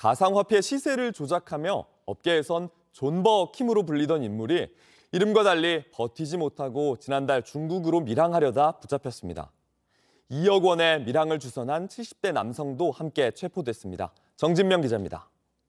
가상화폐 시세를 조작하며 업계에선 존버킴으로 불리던 인물이 이름과 달리 버티지 못하고 지난달 중국으로 밀항하려다 붙잡혔습니다. 2억 원의 밀항을 주선한 70대 남성도 함께 체포됐습니다. 정진명 기자입니다.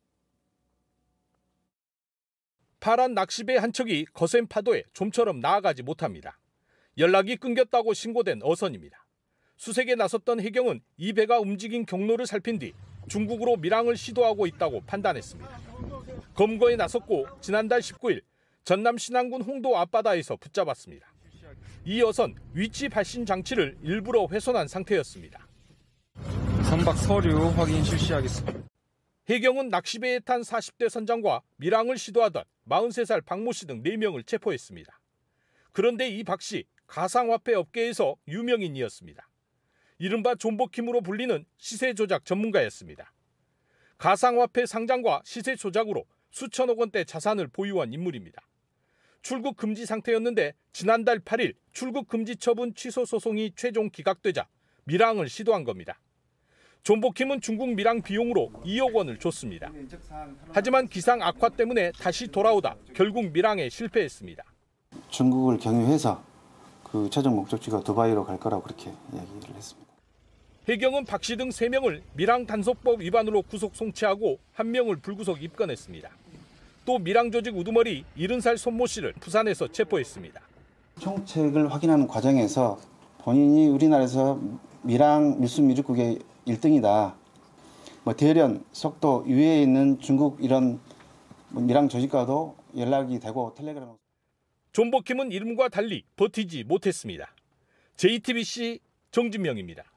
파란 낚시배 한 척이 거센 파도에 좀처럼 나아가지 못합니다. 연락이 끊겼다고 신고된 어선입니다. 수색에 나섰던 해경은 이 배가 움직인 경로를 살핀 뒤 중국으로 밀항을 시도하고 있다고 판단했습니다. 검거에 나섰고 지난달 19일 전남 신안군 홍도 앞바다에서 붙잡았습니다. 이 어선 위치 발신 장치를 일부러 훼손한 상태였습니다. 선박 서류 확인 실시하겠습니다. 해경은 낚시배에 탄 40대 선장과 밀항을 시도하던 43살 박모 씨 등 4명을 체포했습니다. 그런데 이 박 씨, 가상화폐 업계에서 유명인이었습니다. 이른바 존버킴으로 불리는 시세 조작 전문가였습니다. 가상화폐 상장과 시세 조작으로 수천억 원대 자산을 보유한 인물입니다. 출국 금지 상태였는데 지난달 8일 출국 금지 처분 취소 소송이 최종 기각되자 밀항을 시도한 겁니다. 존버킴은 중국 밀항 비용으로 2억 원을 줬습니다. 하지만 기상 악화 때문에 다시 돌아오다 결국 밀항에 실패했습니다. 중국을 경유해서 그 최종 목적지가 두바이로 갈 거라고 그렇게 이야기를 했습니다. 해경은 박 씨 등 3명을 밀항 단속법 위반으로 구속 송치하고 1명을 불구속 입건했습니다. 또 밀항 조직 우두머리 70살 손모 씨를 부산에서 체포했습니다. 총책을 확인하는 과정에서 본인이 우리나라에서 밀항 밀수 미륵국의 1등이다. 대련, 속도 이외에 있는 중국 이런 밀항 조직과도 연락이 되고 텔레그램. 존버킴은 이름과 달리 버티지 못했습니다. JTBC 정진명입니다.